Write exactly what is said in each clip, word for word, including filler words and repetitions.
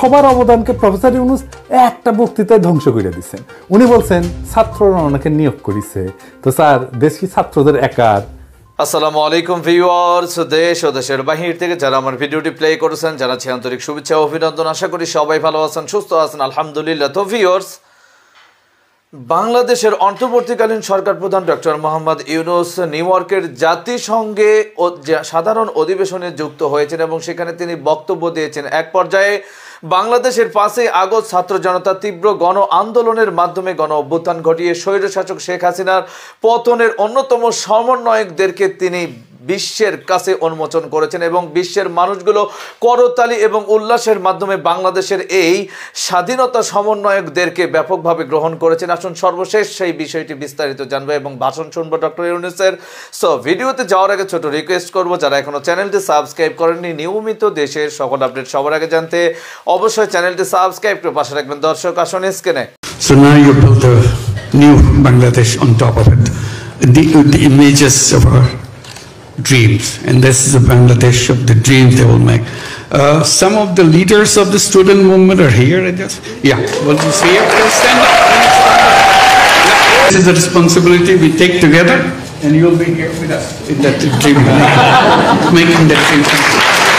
সবার অবদানকে প্রফেসর ইউনূস একটা বক্তৃতায় ধ্বংস করে দিচ্ছেন। উনি বলছেন ছাত্ররা ওনাকে নিয়োগ করেছে, তো স্যার দেশ কি ছাত্রদের একার? আসসালামু আলাইকুম ভিউয়ার্স, দেশ ও দেশের বাহির থেকে যারা আমার ভিডিওটি প্লে করেছেন জানাচ্ছি আন্তরিক শুভেচ্ছা ও অভিনন্দন। আশা করি সবাই ভালো আছেন, সুস্থ আছেন, আলহামদুলিল্লাহ। তো ভিউয়ার্স, বাংলাদেশের অন্তর্বর্তীকালীন সরকার প্রধান ডক্টর মোহাম্মদ ইউনূস নিউ ইয়র্কের জাতিসংঘে সাধারণ অধিবেশনে যুক্ত হয়েছেন এবং সেখানে তিনি বক্তব্য দিয়েছেন। এক পর্যায়ে বাংলাদেশের পাঁচই আগস্ট ছাত্র জনতা তীব্র গণ আন্দোলনের মাধ্যমে গণ অভ্যুত্থান ঘটিয়ে স্বৈরশাসক শেখ হাসিনার পতনের অন্যতম সমন্বয়কদেরকে তিনি বিশ্বের কাছে উন্মোচন করেছেন এবং বিশ্বের মানুষগুলো করতালি এবং উল্লাসের মাধ্যমে বাংলাদেশের এই স্বাধীনতা সমন্বয়কদেরকে ব্যাপকভাবে গ্রহণ করেছেন। আসুন সর্বশেষ সেই বিষয়টি বিস্তারিত জানবো এবং ভাষণ শুনবো ডক্টর ইউনূসের। সো ভিডিওতে যাওয়ার আগে ছোট রিকোয়েস্ট করবো, যারা এখনো চ্যানেলটি সাবস্ক্রাইব করেননি, নিয়মিত দেশের সকল আপডেট সবার আগে জানতে অবশ্যই চ্যানেলটি সাবস্ক্রাইব করে পাশে রাখবেন। দর্শক আসুন স্ক্রিনে। So now you build a new Bangladesh on top of it, the, the images of our dreams, and this is the Bangladesh of the dreams they will make. Uh, some of the leaders of the student movement are here, I guess. Yeah, well, you see it? Stand up. This is the responsibility we take together, and you'll be here with us in that dream, making that dream come true.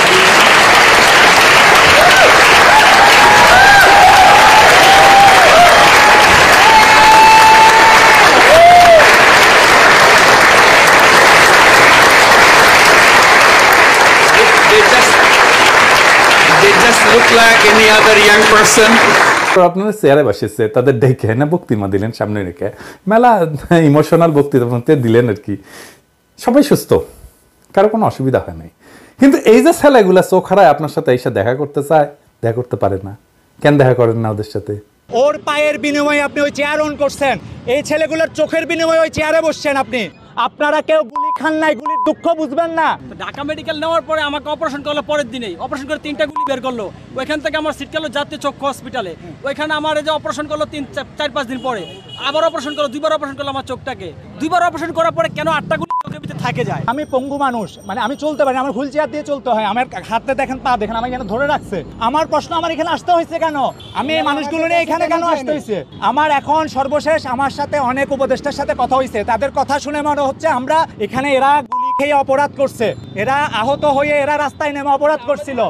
Look like any other young person. আপনারা চেয়ারে বসেছে, তাদের ডেকে না বক্তৃতা দিলেন সামনে রেখে, মেলা ইমোশনাল বক্তৃতা দিলেন আর কি। সবাই সুস্থ, কারো কোনো অসুবিধা হয় নাই। কিন্তু এই যে ছেলেগুলা চোখ হারায় আপনার সাথে এসে দেখা করতে চায়, দেখা করতে পারে না কেন? দেখা করেন না ওদের সাথে? ওর পায়ের বিনিময়ে আপনি ওই চেয়ার অন করছেন, এই ছেলেগুলোর চোখের বিনিময়ে ওই চেয়ারে বসছেন আপনি। আপনারা কেউ গুলি খান নাই, গুলির দুঃখ বুঝবেন না। ঢাকা মেডিকেল নেওয়ার পরে আমাকে অপারেশন করলো, পরের দিনেই অপারেশন করে তিনটা গুলি বের করলো। ওইখান থেকে আমার সিট গেল জাতীয় চক্ষু হসপিটালে, ওইখানে আমার এই যে অপারেশন করলো তিন চার পাঁচ দিন পরে, আবার অপারেশন করলো, দুইবার অপারেশন করলো আমার চোখটাকে। দুইবার অপারেশন করার পরে কেন আটটা গুলি চোখের ভিতরে থাকে যায়? আমি পঙ্গু মানুষ, মানে আমি চলতে পারি, আমার হুইল চেয়ার দিয়ে চলতে হয়, আমার হাতে দেখেন পা দেখেন, আমাকে এখানে ধরে রাখছে। আমার প্রশ্ন, আমার এখানে আসতে হয়েছে কেন? আমি এই মানুষগুলো নিয়ে এখানে কেন আসতে হয়েছে? আমার এখন সর্বশেষ আমার সাথে অনেক উপদেষ্টার সাথে কথা হয়েছে, তাদের কথা শুনে মনে হচ্ছে আমরা এখানে এরা গুলি খেয়ে অপরাধ করছে, এরা আহত হয়ে এরা রাস্তায় নেমে অপরাধ করছিল।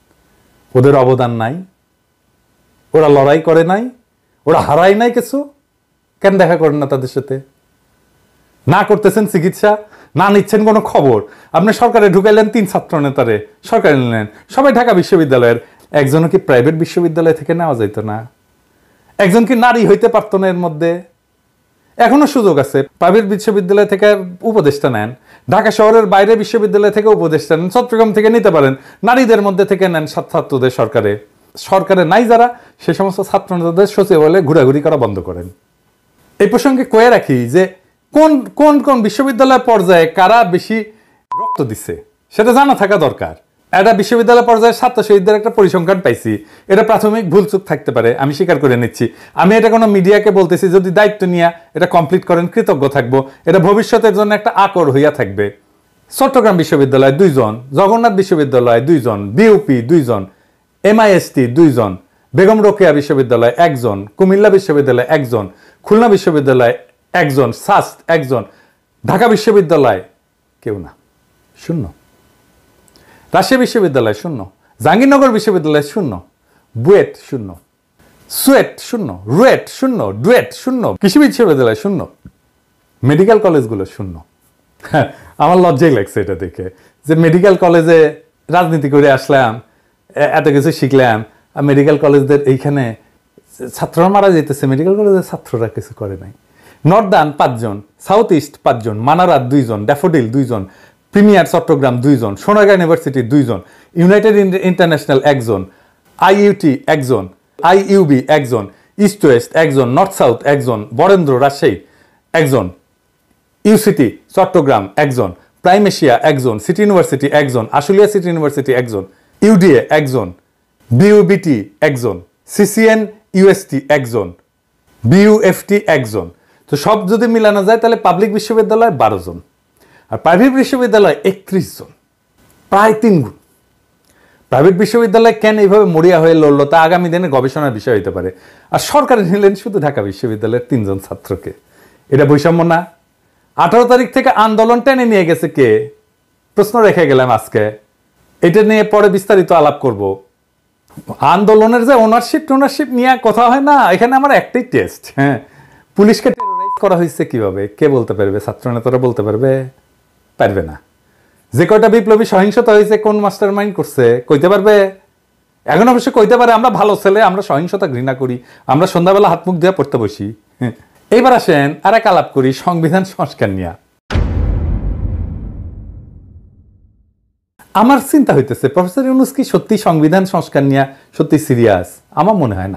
ওদের অবদান নাই, ওরা লড়াই করে নাই, ওরা হারায় নাই কিছু, কেন দেখা করেন না তাদের সাথে? না করতেছেন চিকিৎসা, না নিচ্ছেন কোনো খবর। আপনি সরকারে ঢুকাইলেন তিন ছাত্র নেতারে, সরকারে নিলেন, সবাই ঢাকা বিশ্ববিদ্যালয়ের। একজনও কি প্রাইভেট বিশ্ববিদ্যালয় থেকে নেওয়া যাইতো না? একজন কি নারী হইতে পারতো না? এর মধ্যে এখনো সুযোগ আছে। প্রাইভেট বিশ্ববিদ্যালয় থেকে উপদেষ্টা নেন, ঢাকা শহরের বাইরে বিশ্ববিদ্যালয় থেকে উপদেষ্টা নেন, চট্টগ্রাম থেকে নিতে পারেন, নারীদের মধ্যে থেকে নেন ছাত্রদের। সরকারে সরকারে নাই যারা, সে সমস্ত ছাত্র নেতাদের সচিবালয়ে ঘোরাঘুরি করা বন্ধ করেন। এই প্রসঙ্গে কয়ে রাখি যে কোন কোন কোন বিশ্ববিদ্যালয় পর্যায়ে কারা বেশি রক্ত দিচ্ছে সেটা জানা থাকা দরকার। একটা বিশ্ববিদ্যালয় পর্যায়ে ছাত্র শহীদদের একটা পরিসংখ্যান পাইছি, এটা প্রাথমিক ভুলচুক থাকতে পারে, আমি স্বীকার করে নিচ্ছি। আমি এটা কোনো মিডিয়াকে বলতেছি, যদি দায়িত্ব নিয়ে এটা কমপ্লিট করেন কৃতজ্ঞ থাকবো, এটা ভবিষ্যতের জন্য একটা আকর হইয়া থাকবে। চট্টগ্রাম বিশ্ববিদ্যালয় দুইজন, জগন্নাথ বিশ্ববিদ্যালয় দুইজন, বিউপি দুইজন, এমআইএসটি দুইজন, বেগম রোকেয়া বিশ্ববিদ্যালয় একজন, কুমিল্লা বিশ্ববিদ্যালয় একজন, খুলনা বিশ্ববিদ্যালয় একজন, সাস্ট একজন, ঢাকা বিশ্ববিদ্যালয় কেউ না, শূন্য। রাজশাহী বিশ্ববিদ্যালয় শূন্য, জাহাঙ্গীরনগর বিশ্ববিদ্যালয় শূন্য, বুয়েট শূন্য, সুয়েট শূন্য, রুয়েট শূন্য, ডুয়েট শূন্য, কৃষি বিশ্ববিদ্যালয় শূন্য, মেডিকেল কলেজগুলো শূন্য। আমার লজ্জাই লাগছে এটা দেখে যে মেডিকেল কলেজে রাজনীতি করে আসলাম, এত কিছু শিখলাম, আর মেডিকেল কলেজদের এইখানে ছাত্ররা মারা যেতেছে, মেডিকেল কলেজের ছাত্ররা কিছু করে নাই। নর্দার্ন পাঁচজন, সাউথ ইস্ট পাঁচজন, মানারাত দুইজন, ড্যাফোডিল দুইজন, প্রিমিয়ার চট্টগ্রাম দুইজন, সোনারগাঁ ইউনিভার্সিটি দুইজন, ইউনাইটেড ইন্টারন্যাশনাল একজন, আইইউটি একজন, আইইউবি একজন, ইস্ট ওয়েস্ট একজন, নর্থ সাউথ একজন, বরেন্দ্র রাজশাহী একজন, ইউসিটি চট্টগ্রাম একজন, প্রাইম এশিয়া একজন, সিটি ইউনিভার্সিটি একজন, আশুলিয়া সিটি ইউনিভার্সিটি একজন, ইউডিএ একজন, বিইউবিটি একজন, সিসিএন ইউএসটি একজন, বিইউএফটি একজন। তো সব যদি মিলানো যায় তাহলে পাবলিক বিশ্ববিদ্যালয় বারো জন, আর প্রাইভেট বিশ্ববিদ্যালয় একত্রিশ জন, প্রায় তিন গুণ। প্রাইভেট বিশ্ববিদ্যালয় কেন এইভাবে মরিয়া হয়ে লড়লো তা আগামী দিনে গবেষণার বিষয় হতে পারে। আর সরকার নিলেন শুধু ঢাকা বিশ্ববিদ্যালয়ের তিনজন ছাত্রকে। এটা বৈষম্য না? আঠারো তারিখ থেকে আন্দোলন টেনে নিয়ে গেছে কে? প্রশ্ন রেখে গেলাম আজকে। এটা নিয়ে পরে বিস্তারিত আলাপ করব। আন্দোলনের যে ওনারশিপ টোনারশিপ নিয়ে কথা হয় না, এখানে আমার একটাই টেস্ট। হ্যাঁ, পুলিশকে টেরোরাইজ করা হয়েছে কিভাবে কে বলতে পারবে? ছাত্র নেতারা বলতে পারবে? পারবে না। যে কয়টা বিপ্লবী সহিংসতা হয়েছে কোন মাস্টার মাইন্ড করছে কইতে পারবে? এখন অবশ্য কইতে পারে আমরা ভালো ছেলে, আমরা সহিংসতা ঘৃণা করি, আমরা সন্ধ্যাবেলা হাত মুখ দিয়ে পড়তে বসি। এইবার আসেন আর এক আলাপ করি সংবিধান সংস্কার নিয়ে। আমার চিন্তা হইতেছে প্রফেসর ইউনূস কি সত্যি সংবিধান সংস্কার নিয়ে সত্যি সিরিয়াস? আমার মনে হয় না।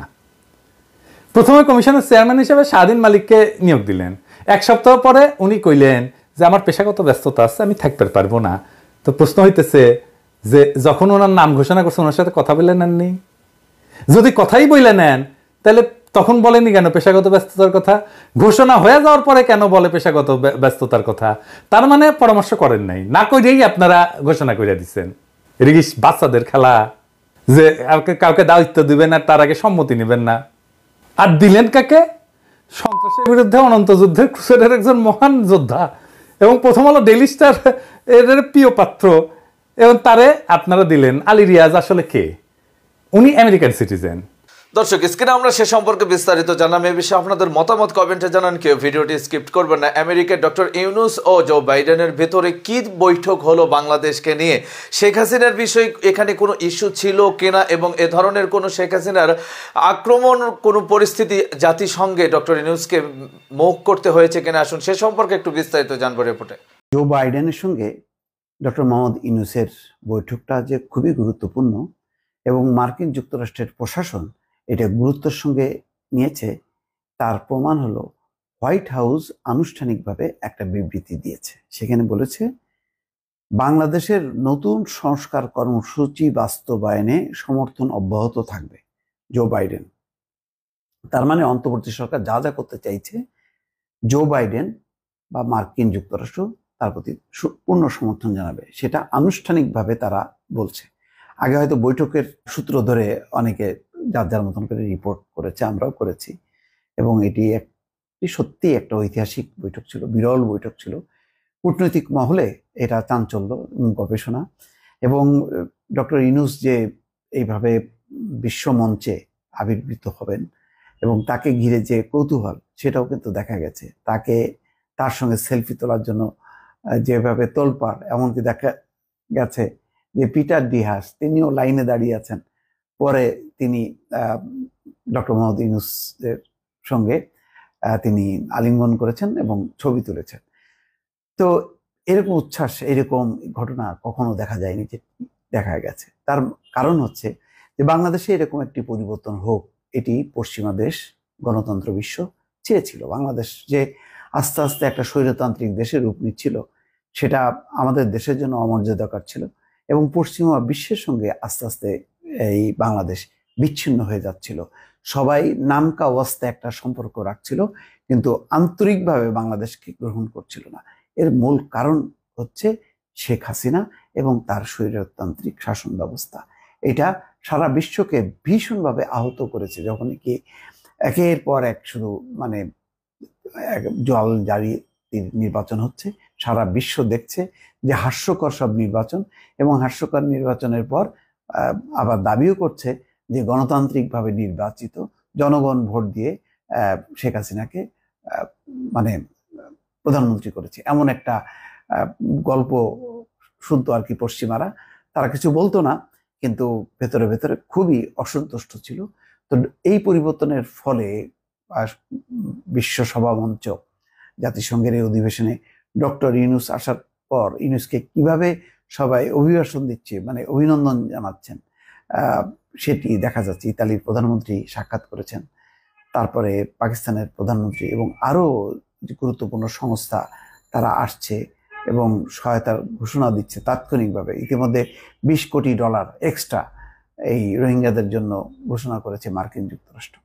প্রথমে কমিশনের চেয়ারম্যান হিসেবে শাহদিন মালিককে নিয়োগ দিলেন। এক সপ্তাহ পরে উনি কইলেন যে আমার পেশাগত ব্যস্ততা আছে, আমি থাকতে পারবো না। তো প্রশ্ন হইতেছে যে যখন ওনার নাম ঘোষণা করছে ওনার সাথে কথা বলে নেননি? যদি কথাই বলে নেন তাহলে তখন বলেনি কেন পেশাগত ব্যস্ততার কথা? ঘোষণা হয়ে যাওয়ার পরে কেন বলে পেশাগত ব্যস্ততার কথা? তার মানে পরামর্শ করেন নাই, না করেই আপনারা ঘোষণা করে দিচ্ছেন। এটা কি বাচ্চাদের খেলা যে কাউকে দায়িত্ব দিবেন আর তার আগে সম্মতি নেবেন না? আর দিলেন কাকে? সন্ত্রাসের বিরুদ্ধে অনন্ত যুদ্ধের ক্রুসেডের একজন মহান যোদ্ধা এবং প্রথম আলো ডেইলি স্টার এর প্রিয় পাত্র, এবং তারে আপনারা দিলেন। আলী রিয়াজ আসলে কে? উনি আমেরিকান সিটিজেন। দর্শক, স্ক্রিনে আমরা সে সম্পর্কে বিস্তারিত জানলাম। এ বিষয়ে আপনাদের মতামত কমেন্টে জানান, কেউ ভিডিওটি স্কিপ করবেন না। আমেরিকার ডক্টর ইউনূস ও জো বাইডেনের ভেতরে কি বৈঠক হলো বাংলাদেশকে নিয়ে? শেখ হাসিনার বিষয় এখানে কোনো ইস্যু ছিল কিনা এবং এ ধরনের কোনো শেখ হাসিনার আক্রমণ কোনো পরিস্থিতি জাতিসংঘে ডক্টর ইউনূসকে মুখ করতে হয়েছে কিনা, আসুন সে সম্পর্কে একটু বিস্তারিত জানবো রিপোর্টে। জো বাইডেনের সঙ্গে ডক্টর মোহাম্মদ ইউনূসের বৈঠকটা যে খুবই গুরুত্বপূর্ণ এবং মার্কিন যুক্তরাষ্ট্রের প্রশাসন এটা গুরুত্বের সঙ্গে নিয়েছে তার প্রমাণ হলো হোয়াইট হাউস আনুষ্ঠানিকভাবে একটা বিবৃতি দিয়েছে। সেখানে বলেছে বাংলাদেশের নতুন সংস্কার কর্মসূচি বাস্তবায়নে সমর্থন অব্যাহত থাকবে জো বাইডেন। তার মানে অন্তর্বর্তী সরকার যা যা করতে চাইছে জো বাইডেন বা মার্কিন যুক্তরাষ্ট্র তার প্রতি পূর্ণ সমর্থন জানাবে, সেটা আনুষ্ঠানিকভাবে তারা বলছে। আগে হয়তো বৈঠকের সূত্র ধরে অনেকে যার যার মতন করে রিপোর্ট করেছে, আমরাও করেছি, এবং এটি একটি সত্যি একটা ঐতিহাসিক বৈঠক ছিল, বিরল বৈঠক ছিল। কূটনৈতিক মহলে এটা চাঞ্চল্য গবেষণা, এবং ডক্টর ইউনূস যে এইভাবে বিশ্বমঞ্চে আবির্ভূত হবেন এবং তাকে ঘিরে যে কৌতূহল সেটাও কিন্তু দেখা গেছে। তাকে তার সঙ্গে সেলফি তোলার জন্য যেভাবে তোলপাড়, এমনকি দেখা গেছে যে পিটার ডিহাস তিনিও লাইনে দাঁড়িয়ে আছেন। পরে তিনি ডক্টর মোহাম্মদ ইউনূসের সঙ্গে তিনি আলিঙ্গন করেছেন এবং ছবি তুলেছেন। তো এরকম উচ্ছ্বাস, এরকম ঘটনা কখনো দেখা যায়নি, যে দেখা গেছে। তার কারণ হচ্ছে যে বাংলাদেশে এরকম একটি পরিবর্তন হোক, এটি পশ্চিমা দেশ, গণতন্ত্র বিশ্ব চেয়েছিল। বাংলাদেশ যে আস্তে আস্তে একটা স্বৈরতান্ত্রিক দেশে রূপ নিচ্ছিল, সেটা আমাদের দেশের জন্য অমর্যাদাকর ছিল এবং পশ্চিমা বিশ্বের সঙ্গে আস্তে আস্তে এই বাংলাদেশ বিচ্ছিন্ন হয়ে যাচ্ছিল। সবাই নামকা ওয়াস্তে একটা সম্পর্ক রাখছিল, কিন্তু আন্তরিকভাবে বাংলাদেশকে গ্রহণ করছিল না। এর মূল কারণ হচ্ছে শেখ হাসিনা এবং তার স্বৈরতান্ত্রিক শাসন ব্যবস্থা। এটা সারা বিশ্বকে ভীষণভাবে আহত করেছে। যখন কি একের পর এক শুধু মানে জল জারি নির্বাচন হচ্ছে, সারা বিশ্ব দেখছে যে হাস্যকর সব নির্বাচন, এবং হাস্যকর নির্বাচনের পর আবার দাবিও করছে যে গণতান্ত্রিকভাবে নির্বাচিত জনগণ ভোট দিয়ে শেখ হাসিনাকে মানে প্রধানমন্ত্রী করেছে। এমন একটা গল্প শুনতো আর কি পশ্চিমারা। তারা কিছু বলতো না, কিন্তু ভেতরে ভেতরে খুবই অসন্তুষ্ট ছিল। তো এই পরিবর্তনের ফলে বিশ্ব সভা মঞ্চ জাতিসংঘের এই অধিবেশনে ডক্টর ইউনূস আসার পর ইউনূসকে কিভাবে সবাই অভিবাসন দিচ্ছে, মানে অভিনন্দন জানাচ্ছেন, সেটি দেখা যাচ্ছে। ইতালির প্রধানমন্ত্রী সাক্ষাৎ করেছেন, তারপরে পাকিস্তানের প্রধানমন্ত্রী এবং আরও গুরুত্বপূর্ণ সংস্থা তারা আসছে এবং সহায়তার ঘোষণা দিচ্ছে তাৎক্ষণিকভাবে। ইতিমধ্যে বিশ কোটি ডলার এক্সট্রা এই রোহিঙ্গাদের জন্য ঘোষণা করেছে মার্কিন যুক্তরাষ্ট্র।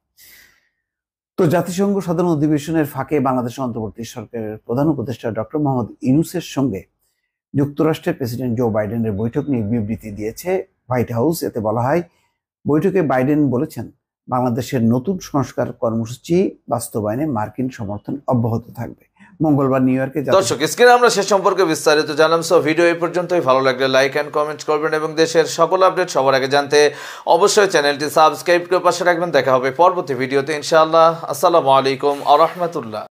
তো জাতিসংঘ সাধারণ অধিবেশনের ফাঁকে বাংলাদেশের অন্তর্বর্তী সরকারের প্রধান উপদেষ্টা ডক্টর মোহাম্মদ ইউনূসের সঙ্গে যুক্তরাষ্ট্রের প্রেসিডেন্ট জো বাইডেনের বৈঠক নিয়ে বিবৃতি দিয়েছে হোয়াইট হাউস। এতে বলা হয়, বৈঠকে বাইডেন বলেছেন বাংলাদেশের নতুন সংস্কার কর্মসূচি বাস্তবায়নে মার্কিন সমর্থন অব্যাহত থাকবে। মঙ্গলবার নিউ ইয়র্কে দর্শক স্ক্রিনে আমরা সে সম্পর্কে বিস্তারিত জানলাম। সো ভিডিও এই পর্যন্তই। ভালো লাগলে লাইক এন্ড কমেন্ট করবেন এবং দেশের সকল আপডেট সবার আগে জানতে অবশ্যই চ্যানেলটি সাবস্ক্রাইব করে পাশে রাখবেন। দেখা হবে পরবর্তী ভিডিওতে ইনশাআল্লাহ। আসসালামু আলাইকুম ওয়া রাহমাতুল্লাহ।